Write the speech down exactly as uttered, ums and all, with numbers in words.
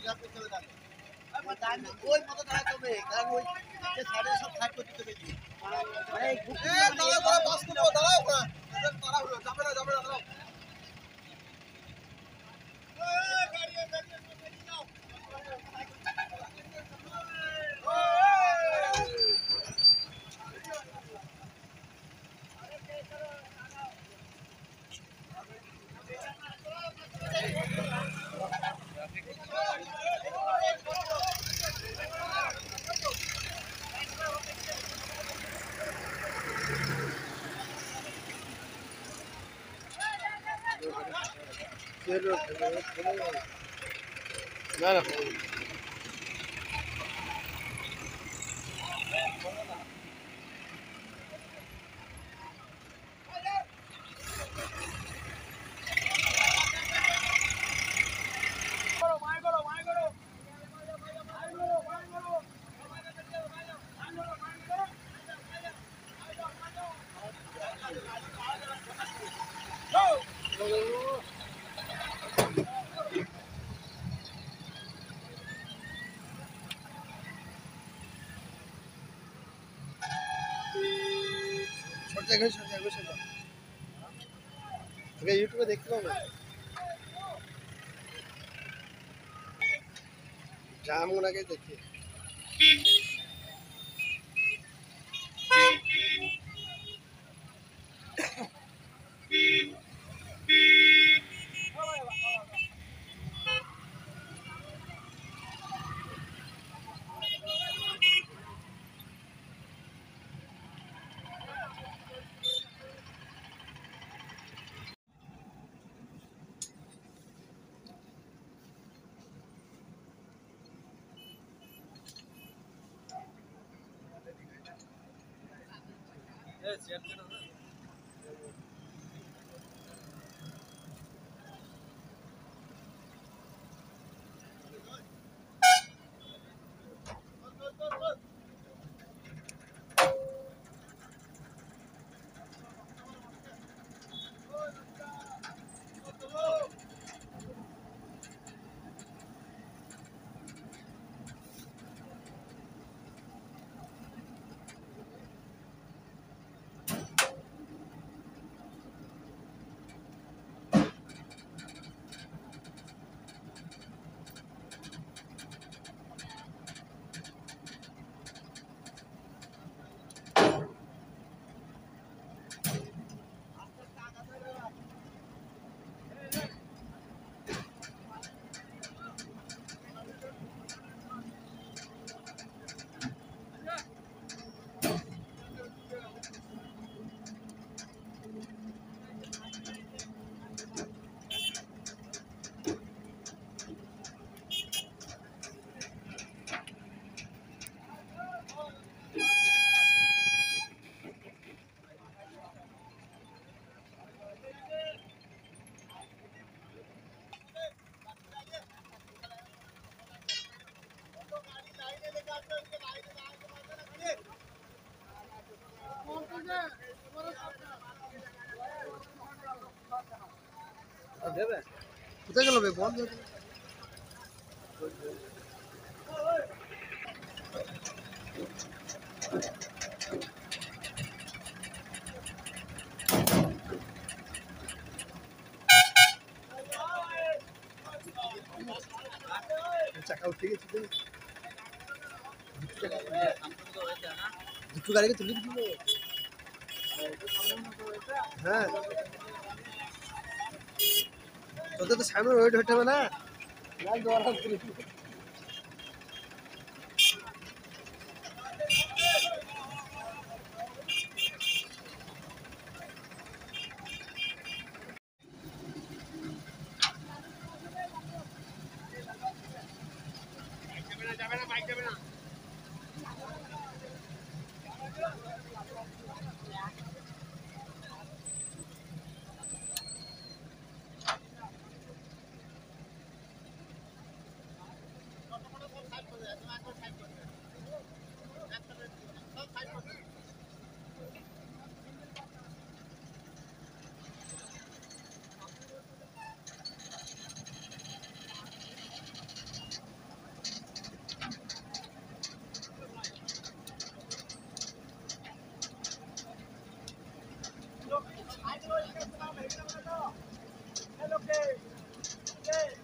ওই মতো দাঁড়াতে হবে কারণ ওই যে সাইডে সব সাইড করতে হবে মানে এই দাঁড়াও দাঁড়াও বাস করো দাঁড়াও না দাঁড়াও যাবে না যাবে না দাঁড়াও এই গাড়ি গাড়ি গাড়ি যাও না না यूट्यूब देखते हो जाम होना के देखिए কোথায় গেল বে বন্ধ চাকা উঠে গেছে দুটো গাড়িকে তুলে দিল হ্যাঁ তোদের তো সামনে ওয়েট হতে হবে না যাবে না বাইক যাবে না Hello,